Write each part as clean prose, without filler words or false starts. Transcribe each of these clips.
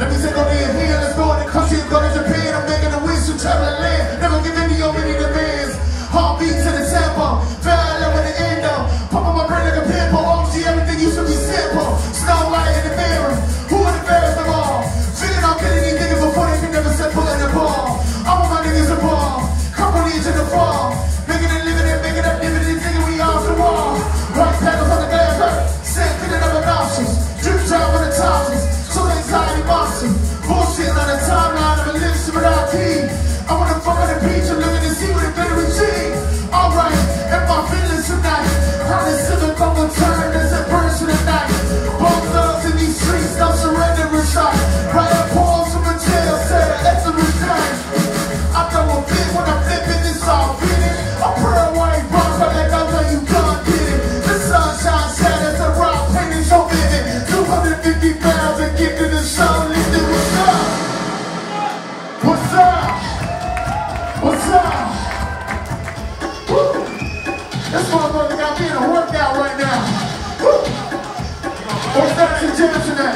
Let me take on the here, let's go in the country and go to Japan. I'm making a wish to travel the land. Never give any of many demands. Heartbeat to the tempo, value with the endo. Pop on my brain like a pimple. OG, everything used to be simple. Snow White in the mirror. Who are the best of all? Feeling I'm getting these niggas before they can never set foot in the ball. I want my niggas to ball. Couple leads in the fall. Making it, living it, making up, living it, thinking we off the wall. White petals on the glass hurt. Set thinking of obnoxious. Drip drop on the toxins. So anxiety boxing. Bullshit on the timeline of a lips without tea. I wanna fuck on the beach, I'm looking to see what it better achieve. Alright, and my feelings tonight. How the civic will turn as a person tonight. Both thugs in these streets, no surrender inside. Right up pause from the jail cell, excellent time. I know a bit when I'm flipping this all fitted. I pearl white bronze, but like I know you done did it. The sunshine shatters, the rock painting so vivid. 250 pounds and get to the show, listen, what's up? What's up? What's up? Woo! This motherfucker got me in a workout right now. Woo! What's that to jam tonight?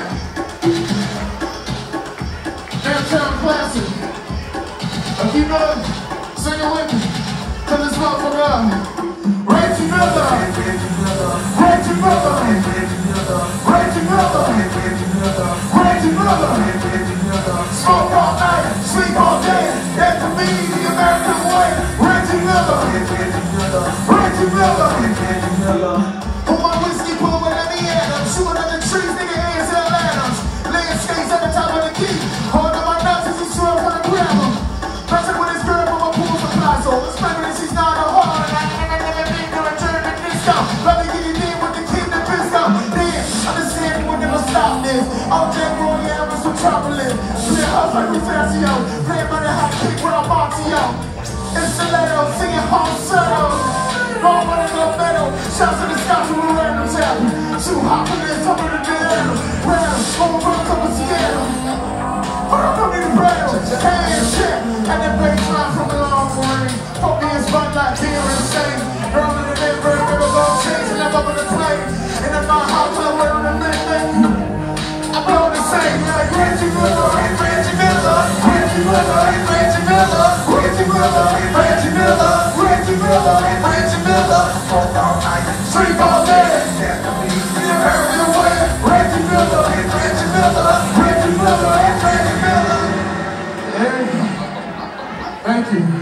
Downtown Classic. If you know it, sing it with me. Cause this motherfucker up. Reggie Miller. Reggie Miller. Reggie Miller. Reggie Miller. Smoke all night, sleep all day. That's for me, the American way. Reggie Miller. Reggie Miller. Put my whiskey, pull away, let me at him. Shooting under trees, nigga, ASL Adams. Landscapes at the top of the key. Holding my nuts as he swirl for the grandma. Messing with his girl from my pool supply. So let's claim that she's not a whore. And I never been to return the disco. Let me get it in with the kid and Bisco. Then, understand we'll never stop this. All day Roy Evans Metropolis. Clear house like Rosaccio. Playing by the hot kick with our Montio. It's Stiletto, singing home solo. Wrong with a little metal. Shouts in the sky to a random tap. Too hot for this, over the dead. Random, over from a couple Seattle. But I don't need a rattle. Hey, and shit. And the baseline from a long range. Fuck me as fun like beer insane. Girl in the neighborhood, never go change. And I'm up on the plane. And in my house, I'm wearing a midnight. I'm blowing the same. Like Reggie Miller, Reggie Miller, Reggie Miller, Reggie Miller, Reggie Miller, Reggie Miller, Reggie Miller,